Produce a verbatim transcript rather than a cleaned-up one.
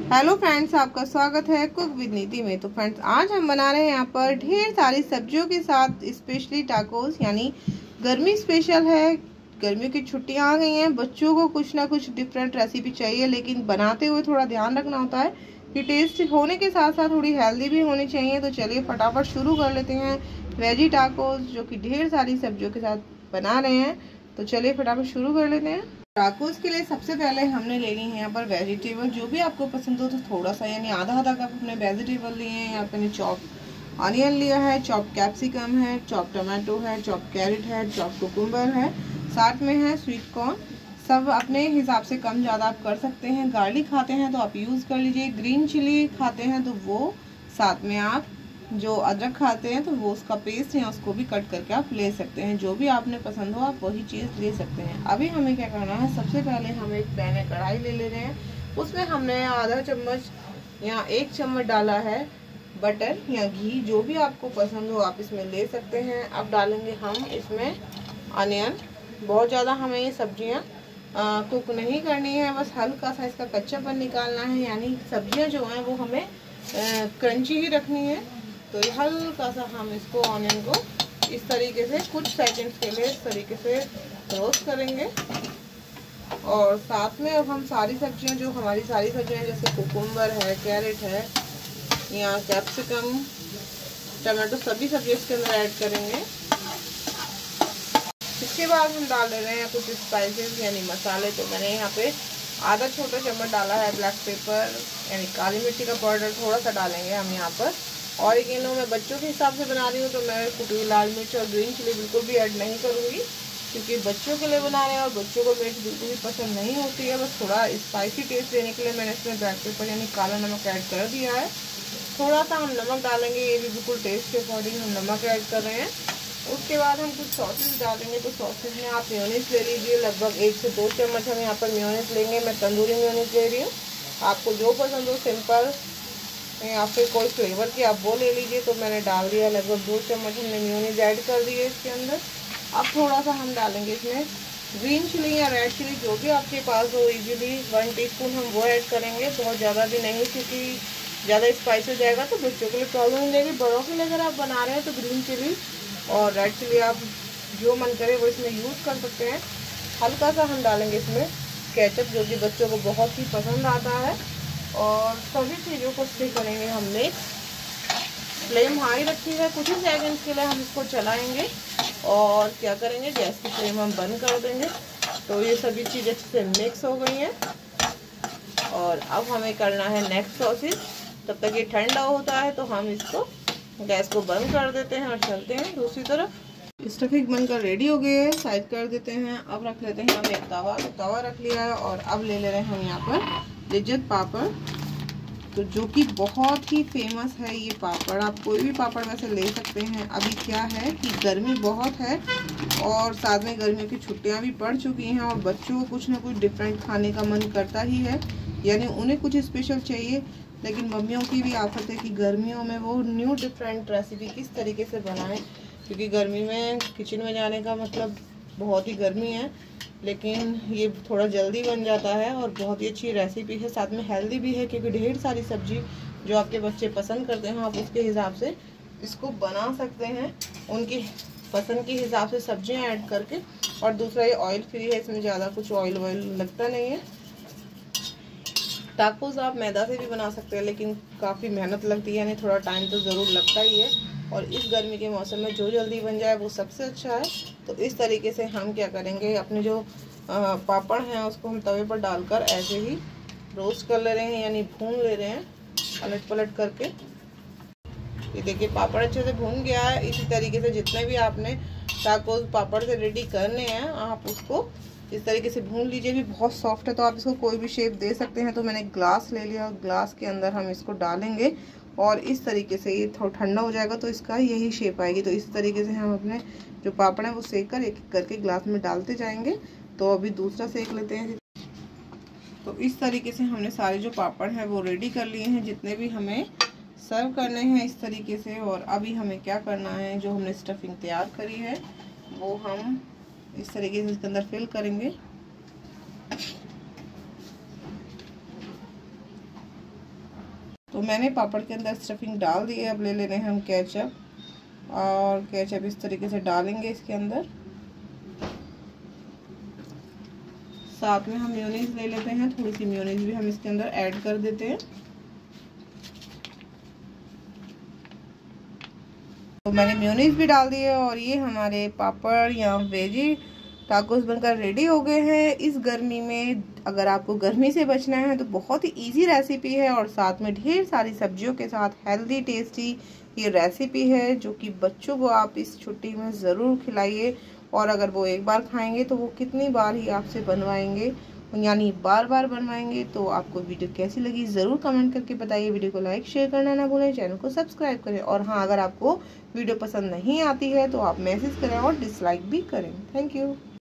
Hello friends, आपका स्वागत है कुक विद नीति में। तो फ्रेंड्स, आज हम बना रहे हैं यहाँ पर ढेर सारी सब्जियों के साथ स्पेशली टाकोस, यानी गर्मी स्पेशल है। गर्मियों की छुट्टियाँ आ गई हैं, बच्चों को कुछ ना कुछ डिफरेंट रेसिपी चाहिए, लेकिन बनाते हुए थोड़ा ध्यान रखना होता है कि टेस्ट होने के साथ साथ थोड़ी हेल्दी भी होनी चाहिए। तो चलिए फटाफट शुरू कर लेते हैं वेजी टाकोस, जो कि ढेर सारी सब्जियों के साथ बना रहे हैं। तो चलिए फटाफट शुरू कर लेते हैं। टाकोस के लिए सबसे पहले हमने लेनी है यहाँ पर वेजिटेबल, जो भी आपको पसंद हो तो थोड़ा सा, यानी आधा आधा कप अपने वेजिटेबल लिए हैं। यहाँ पे चॉप ऑनियन लिया है, चॉप कैप्सिकम है, चॉप टमाटो है, चॉप कैरेट है, चॉप कुकुम्बर है, साथ में है स्वीट कॉर्न। सब अपने हिसाब से कम ज़्यादा आप कर सकते हैं। गार्लिक खाते हैं तो आप यूज़ कर लीजिए, ग्रीन चिली खाते हैं तो वो, साथ में आप जो अदरक खाते हैं तो वो उसका पेस्ट है, उसको भी कट करके आप ले सकते हैं। जो भी आपने पसंद हो आप वही चीज़ ले सकते हैं। अभी हमें क्या करना है, सबसे पहले हम एक पैन है, कढ़ाई ले ले रहे हैं। उसमें हमने आधा चम्मच या एक चम्मच डाला है बटर या घी, जो भी आपको पसंद हो आप इसमें ले सकते हैं। अब डालेंगे हम इसमें अनियन। बहुत ज़्यादा हमें ये सब्जियाँ कुक नहीं करनी है, बस हल्का सा इसका कच्चापन निकालना है, यानी सब्जियाँ जो हैं वो हमें क्रंची ही रखनी है। तो हल्का सा हम इसको ऑनियन को इस तरीके से कुछ सेकंड्स के लिए इस तरीके से रोस्ट करेंगे। और साथ में अब हम सारी सब्जियां, जो हमारी सारी सब्जियां जैसे कुकुम्बर है, कैरेट है या कैप्सिकम, टमाटो, सभी सब्जियां इसके अंदर ऐड करेंगे। इसके बाद हम डाल दे रहे हैं कुछ स्पाइसेस यानी मसाले। तो मैंने यहाँ पे आधा छोटा चम्मच डाला है ब्लैक पेपर यानी काली मिर्ची का पाउडर, थोड़ा सा डालेंगे हम यहाँ पर। और एक मैं बच्चों के हिसाब से बना रही हूँ तो मैं कुटी हुई लाल मिर्च और ग्रीन चिली बिल्कुल भी ऐड नहीं करूँगी, क्योंकि बच्चों के लिए बना रहे हैं और बच्चों को मिर्च बिल्कुल भी पसंद नहीं होती है। बस थोड़ा स्पाइसी टेस्ट देने के लिए मैंने इसमें ब्लैक पेपर यानी काला नमक ऐड कर दिया है। थोड़ा सा हम नमक डालेंगे, ये भी बिल्कुल टेस्ट के अकॉर्डिंग हम नमक ऐड कर रहे हैं। उसके बाद हम कुछ सॉसेस डालेंगे। तो सॉसेस में आप मेयोनीज ले लीजिए, लगभग एक से दो चम्मच हम यहाँ पर मेयोनीज लेंगे। मैं तंदूरी मेयोनीज ले रही हूँ, आपको जो पसंद हो, सिंपल या फिर कोई फ्लेवर की आप वो ले लीजिए। तो मैंने डाल दिया लगभग दो चम्मच हमने मेयोनीज ऐड कर दी है इसके अंदर। अब थोड़ा सा हम डालेंगे इसमें ग्रीन चिली या रेड चिली, जो भी आपके पास हो, इजीली वन टीस्पून हम वो ऐड करेंगे। बहुत ज़्यादा भी नहीं, क्योंकि ज़्यादा स्पाइस हो जाएगा तो बच्चों के लिए प्रॉब्लम हो जाएगी। बड़ों के लिए अगर आप बना रहे हैं तो ग्रीन चिली और रेड चिली आप जो मन करे वो इसमें यूज़ कर सकते हैं। हल्का सा हम डालेंगे इसमें केचप, जो कि बच्चों को बहुत ही पसंद आता है। और सभी चीज़ों को इससे करेंगे हम मिक्स। फ्लेम हाई रखी है, कुछ ही सेकंड्स के लिए हम इसको चलाएंगे और क्या करेंगे, गैस की फ्लेम हम बंद कर देंगे। तो ये सभी चीज़ें अच्छे से मिक्स हो गई हैं। और अब हमें करना है नेक्स्ट प्रोसेस। तब तक ये ठंडा होता है तो हम इसको गैस को बंद कर देते हैं और चलते हैं दूसरी तरफ। स्टफिंग बनकर रेडी हो गई है, साइड कर देते हैं। अब रख लेते हैं हम एक तवा। तो तवा रख लिया है और अब ले ले रहे हैं हम यहाँ पर लिज्जत पापड़, तो जो कि बहुत ही फेमस है ये पापड़। आप कोई भी पापड़ वैसे ले सकते हैं। अभी क्या है कि गर्मी बहुत है और साथ में गर्मियों की छुट्टियां भी पड़ चुकी हैं और बच्चों को कुछ ना कुछ डिफरेंट खाने का मन करता ही है, यानी उन्हें कुछ स्पेशल चाहिए। लेकिन मम्मियों की भी आफत है कि गर्मियों में वो न्यू डिफरेंट रेसिपी किस तरीके से बनाएं, क्योंकि गर्मी में किचन में जाने का मतलब बहुत ही गर्मी है। लेकिन ये थोड़ा जल्दी बन जाता है और बहुत ही अच्छी रेसिपी है, साथ में हेल्दी भी है, क्योंकि ढेर सारी सब्जी जो आपके बच्चे पसंद करते हैं आप उसके हिसाब से इसको बना सकते हैं, उनकी पसंद के हिसाब से सब्जियां ऐड करके। और दूसरा ये ऑयल फ्री है, इसमें ज़्यादा कुछ ऑयल वॉयल लगता नहीं है। टाकोस आप मैदा से भी बना सकते हैं, लेकिन काफ़ी मेहनत लगती है, यानी थोड़ा टाइम तो ज़रूर लगता ही है। और इस गर्मी के मौसम में जो जल्दी बन जाए वो सबसे अच्छा है। तो इस तरीके से हम क्या करेंगे, अपने जो पापड़ हैं उसको हम तवे पर डालकर ऐसे ही रोस्ट कर ले रहे हैं, यानी भून ले रहे हैं पलट पलट करके। ये देखिए पापड़ अच्छे से भून गया है। इसी तरीके से जितने भी आपने टाकोस पापड़ से रेडी करने हैं आप उसको इस तरीके से भून लीजिए। भी बहुत सॉफ्ट है तो आप इसको कोई भी शेप दे सकते हैं। तो मैंने ग्लास ले लिया और ग्लास के अंदर हम इसको डालेंगे और इस तरीके से ये थोड़ा ठंडा हो जाएगा तो इसका यही शेप आएगी। तो इस तरीके से हम अपने जो पापड़ हैं वो सेक कर एक एक करके ग्लास में डालते जाएंगे। तो अभी दूसरा सेक लेते हैं। तो इस तरीके से हमने सारे जो पापड़ हैं वो रेडी कर लिए हैं, जितने भी हमें सर्व करने हैं इस तरीके से। और अभी हमें क्या करना है, जो हमने स्टफिंग तैयार करी है वो हम इस तरीके से इसके अंदर फिल करेंगे। तो मैंने पापड़ के अंदर स्टफिंग डाल दी है। अब ले लेने हैं हम केचप, और केचप इस तरीके से डालेंगे इसके अंदर। साथ में हम मेयोनीज ले लेते हैं, थोड़ी सी मेयोनीज भी हम इसके अंदर ऐड कर देते हैं। तो मैंने मेयोनीज भी डाल दी है और ये हमारे पापड़ या वेजी टाकोस बनकर रेडी हो गए हैं। इस गर्मी में अगर आपको गर्मी से बचना है तो बहुत ही इजी रेसिपी है, और साथ में ढेर सारी सब्जियों के साथ हेल्दी टेस्टी ये रेसिपी है, जो कि बच्चों को आप इस छुट्टी में ज़रूर खिलाइए। और अगर वो एक बार खाएंगे तो वो कितनी बार ही आपसे बनवाएंगे, यानी बार बार बनवाएंगे। तो आपको वीडियो कैसी लगी ज़रूर कमेंट करके बताइए। वीडियो को लाइक शेयर करना ना भूलें, चैनल को सब्सक्राइब करें। और हाँ, अगर आपको वीडियो पसंद नहीं आती है तो आप मैसेज करें और डिसलाइक भी करें। Thank you.